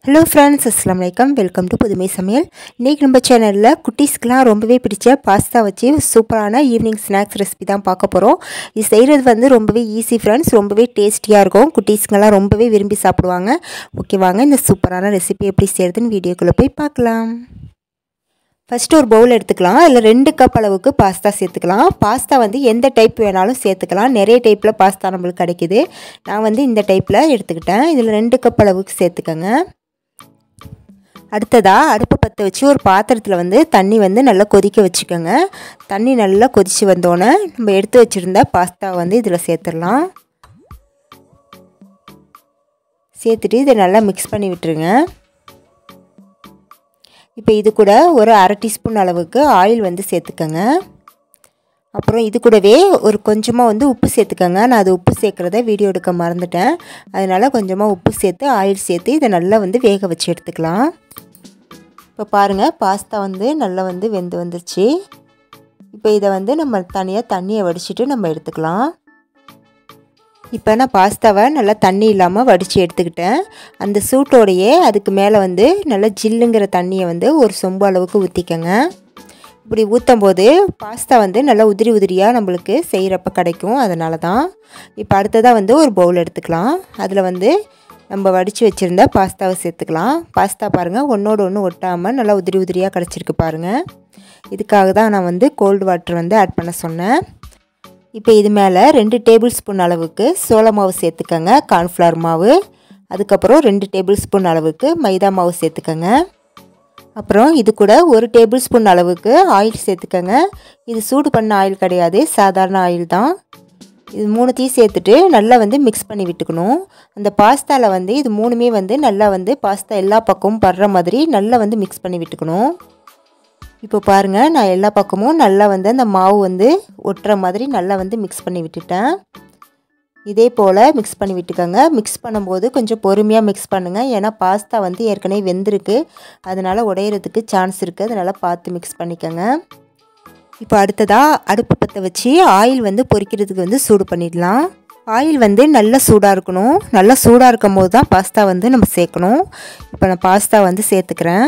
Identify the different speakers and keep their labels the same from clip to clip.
Speaker 1: Hello friends, Assalamualaikum. Welcome to புதுமை சமையல். இன்னைக்கு நம்ம சேனல்ல குட்டீஸ்க்குலாம் ரொம்பவே பிடிச்ச பாஸ்தா வச்சு சூப்பரான ஈவினிங் ஸ்நாக்ஸ் ரெசிபி தான் பார்க்க போறோம். இது செய்யறது வந்து ரொம்பவே ஈஸி फ्रेंड्स, ரொம்பவே டேஸ்டியா இருக்கும். குட்டீஸ்க்குலாம் ரொம்பவே விரும்பி சாப்பிடுவாங்க. ஓகே வாங்க இந்த சூப்பரான ரெசிபி எப்படி செய்யறதுன்னு வீடியோக்குள்ள போய் பார்க்கலாம். ஃபர்ஸ்ட் ஒரு பவுல் எடுத்துக்கலாம். அதில் 2 கப் அளவுக்கு பாஸ்தா சேர்த்துக்கலாம். பாஸ்தா வந்து எந்த டைப் வேணாலும் சேர்த்துக்கலாம். நிறைய டைப்பில் பாஸ்தா நம்மளுக்கு கிடைக்குது. நான் வந்து இந்த டைப்பில் எடுத்துக்கிட்டேன். இதில் 2 கப் அளவுக்கு சேர்த்துக்கங்க. அடுத்ததா அடுப்பு பற்ற வச்சு ஒரு பாத்திரத்தில் வந்து தண்ணி வந்து நல்லா கொதிக்க வச்சுக்கோங்க. தண்ணி நல்லா கொதித்து வந்தோடனே நம்ம எடுத்து வச்சுருந்த பாஸ்தா வந்து இதில் சேர்த்துடலாம். சேர்த்துட்டு இதை நல்லா மிக்ஸ் பண்ணி விட்டுருங்க. இப்போ இது கூட ஒரு அரை டீஸ்பூன் அளவுக்கு ஆயில் வந்து சேர்த்துக்கங்க. அப்புறம் இது கூடவே ஒரு கொஞ்சமாக வந்து உப்பு சேர்த்துக்கங்க. நான் அது உப்பு சேர்க்குறத வீடியோ எடுக்க மறந்துட்டேன். அதனால் கொஞ்சமாக உப்பு சேர்த்து ஆயில் சேர்த்து இதை நல்லா வந்து வேக வச்சு எடுத்துக்கலாம். இப்போ பாருங்கள் பாஸ்தா வந்து நல்லா வந்து வெந்து வந்துருச்சு. இப்போ இதை வந்து நம்ம தனியாக தண்ணியை வடிச்சிட்டு நம்ம எடுத்துக்கலாம். இப்போ நான் பாஸ்தாவை நல்லா தண்ணி இல்லாமல் வடித்து எடுத்துக்கிட்டேன். அந்த சூட்டோடையே அதுக்கு மேலே வந்து நல்லா ஜில்லுங்கிற தண்ணியை வந்து ஒரு சொம்பு அளவுக்கு ஊற்றிக்கங்க. இப்படி ஊற்றும் போது பாஸ்தா வந்து நல்லா உதிரி உதிரியாக நம்மளுக்கு செய்கிறப்ப கிடைக்கும். அதனால தான். இப்போ அடுத்ததாக வந்து ஒரு பவுல் எடுத்துக்கலாம். அதில் வந்து நம்ம வடித்து வச்சுருந்த பாஸ்தாவை சேர்த்துக்கலாம். பாஸ்தா பாருங்கள் ஒன்றோடு ஒன்று ஒட்டாமல் நல்லா உதிரி உதிரியாக கிடச்சிருக்கு பாருங்கள். இதுக்காக தான் நான் வந்து கோல்டு வாட்டர் வந்து ஆட் பண்ண சொன்னேன். இப்போ இது மேலே 2 டேபிள் ஸ்பூன் அளவுக்கு சோள மாவு சேர்த்துக்கங்க. கார்ன்ஃப்ளவர் மாவு. அதுக்கப்புறம் 2 டேபிள் ஸ்பூன் அளவுக்கு மைதா மாவு சேர்த்துக்கங்க. அப்புறம் இது கூட 1 டேபிள் ஸ்பூன் அளவுக்கு ஆயில் சேர்த்துக்கங்க. இது சூடு பண்ண ஆயில் கிடையாது, சாதாரண ஆயில் தான். இது மூணுத்தையும் சேர்த்துட்டு நல்லா வந்து மிக்ஸ் பண்ணி விட்டுக்கணும். அந்த பாஸ்தாவில் வந்து இது மூணுமே வந்து நல்லா வந்து பாஸ்தா எல்லா பக்கமும் படுற மாதிரி நல்லா வந்து மிக்ஸ் பண்ணி விட்டுக்கணும். இப்போ பாருங்கள் நான் எல்லா பக்கமும் நல்லா வந்து அந்த மாவு வந்து ஒட்டுற மாதிரி நல்லா வந்து மிக்ஸ் பண்ணி விட்டுட்டேன். இதே போல் மிக்ஸ் பண்ணி விட்டுக்கோங்க. மிக்ஸ் பண்ணும்போது கொஞ்சம் பொறுமையாக மிக்ஸ் பண்ணுங்கள். ஏன்னா பாஸ்தா வந்து ஏற்கனவே வெந்திருக்கு, அதனால் உடையிறதுக்கு சான்ஸ் இருக்குது. அதனால் பார்த்து மிக்ஸ் பண்ணிக்கோங்க. இப்போ அடுத்ததாக அடுப்பு பற்ற வச்சு ஆயில் வந்து பொரிக்கிறதுக்கு வந்து சூடு பண்ணிடலாம். ஆயில் வந்து நல்லா சூடாக இருக்கணும். நல்லா சூடாக இருக்கும் போது தான் பாஸ்தா வந்து நம்ம சேர்க்கணும். இப்போ நான் பாஸ்தா வந்து சேர்த்துக்கிறேன்.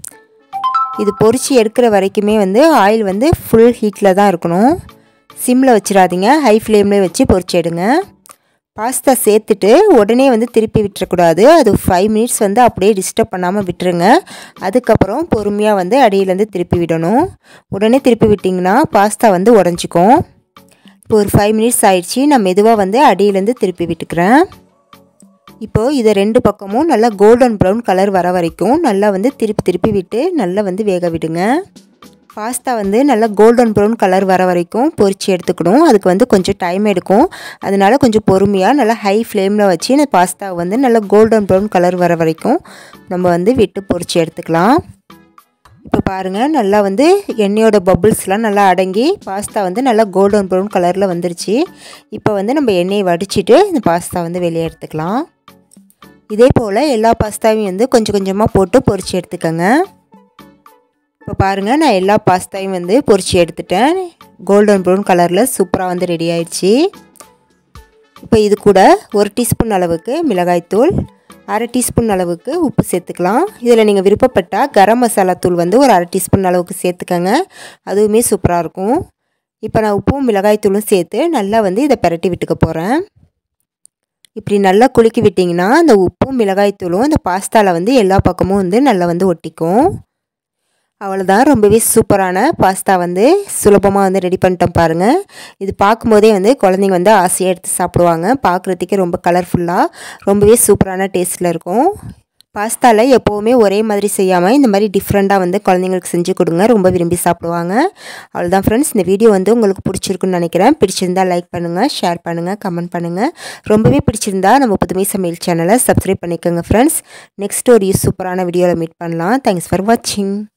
Speaker 1: இது பொரித்து எடுக்கிற வரைக்குமே வந்து ஆயில் வந்து ஃபுல் ஹீட்டில் தான் இருக்கணும். சிம்மில் வச்சிடாதீங்க, ஹை ஃப்ளேம்லேயே வச்சு பொரிச்சு எடுங்க. பாஸ்தா சேர்த்துட்டு உடனே வந்து திருப்பி விட்டுறக்கூடாது. அது 5 மினிட்ஸ் வந்து அப்படியே டிஸ்டர்ப் பண்ணாமல் விட்டுருங்க. அதுக்கப்புறம் பொறுமையாக வந்து அடியிலேருந்து திருப்பி விடணும். உடனே திருப்பி விட்டிங்கன்னா பாஸ்தா வந்து உடஞ்சிக்கும். இப்போ ஒரு 5 மினிட்ஸ் ஆயிடுச்சு. நான் மெதுவாக வந்து அடியிலேருந்து திருப்பி விட்டுக்கிறேன். இப்போது இதை 2 பக்கமும் நல்லா கோல்டன் ப்ரௌன் கலர் வர வரைக்கும் நல்லா வந்து திருப்பி விட்டு நல்லா வந்து வேக விடுங்க. பாஸ்தா வந்து நல்லா கோல்டன் ப்ரௌன் கலர் வர வரைக்கும் பொரித்து எடுத்துக்கணும். அதுக்கு வந்து கொஞ்சம் டைம் எடுக்கும். அதனால் கொஞ்சம் பொறுமையாக நல்லா ஹை ஃப்ளேமில் வச்சு இந்த பாஸ்தாவை வந்து நல்லா கோல்டன் ப்ரௌன் கலர் வர வரைக்கும் நம்ம வந்து விட்டு பொரித்து எடுத்துக்கலாம். இப்போ பாருங்கள் நல்லா வந்து எண்ணெயோட பபுள்ஸ்லாம் நல்லா அடங்கி பாஸ்தா வந்து நல்லா கோல்டன் ப்ரௌன் கலரில் வந்துருச்சு. இப்போ வந்து நம்ம எண்ணெயை வடிச்சிட்டு இந்த பாஸ்தா வந்து வெளியே எடுத்துக்கலாம். இதே போல் எல்லா பாஸ்தாவையும் வந்து கொஞ்சம் கொஞ்சமாக போட்டு பொரித்து எடுத்துக்கோங்க. இப்போ பாருங்கள் நான் எல்லா பாஸ்தாவையும் வந்து பொரித்து எடுத்துட்டேன். கோல்டன் ப்ரௌன் கலரில் சூப்பராக வந்து ரெடி ஆயிடுச்சு. இப்போ இது கூட 1 டீஸ்பூன் அளவுக்கு மிளகாய்த்தூள், அரை டீஸ்பூன் அளவுக்கு உப்பு சேர்த்துக்கலாம். இதில் நீங்கள் விருப்பப்பட்டால் கரம் மசாலா தூள் வந்து ஒரு அரை டீஸ்பூன் அளவுக்கு சேர்த்துக்கங்க. அதுவுமே சூப்பராக இருக்கும். இப்போ நான் உப்பும் மிளகாய்த்தூளும் சேர்த்து நல்லா வந்து இதை பிரட்டி விட்டுக்க போகிறேன். இப்படி நல்லா குலுக்கி விட்டிங்கன்னா அந்த உப்பும் மிளகாய்த்தூளும் அந்த பாஸ்தாவில் வந்து எல்லா பக்கமும் வந்து நல்லா வந்து ஒட்டிக்கும். அவ்வளோதான், ரொம்பவே சூப்பரான பாஸ்தா வந்து சுலபமாக வந்து ரெடி பண்ணிட்டோம் பாருங்கள். இது பார்க்கும்போதே வந்து குழந்தைங்க வந்து ஆசையாக எடுத்து சாப்பிடுவாங்க. பார்க்குறதுக்கே ரொம்ப கலர்ஃபுல்லாக ரொம்பவே சூப்பரான டேஸ்ட்டில் இருக்கும். பாஸ்தாவில் எப்போவுமே ஒரே மாதிரி செய்யாமல் இந்த மாதிரி டிஃப்ரெண்ட்டாக வந்து குழந்தைங்களுக்கு செஞ்சு கொடுங்க, ரொம்ப விரும்பி சாப்பிடுவாங்க. அவ்வளோதான் ஃப்ரெண்ட்ஸ், இந்த வீடியோ வந்து உங்களுக்கு பிடிச்சிருக்குன்னு நினைக்கிறேன். பிடிச்சிருந்தால் லைக் பண்ணுங்கள், ஷேர் பண்ணுங்கள், கமெண்ட் பண்ணுங்கள். ரொம்பவே பிடிச்சிருந்தா நம்ம புதுமை சமையல் சேனலை சப்ஸ்கிரைப் பண்ணிக்கோங்க ஃப்ரெண்ட்ஸ். நெக்ஸ்ட் ஒரு சூப்பரான வீடியோவில் மீட் பண்ணலாம். தேங்க்ஸ் ஃபார் வாட்சிங்.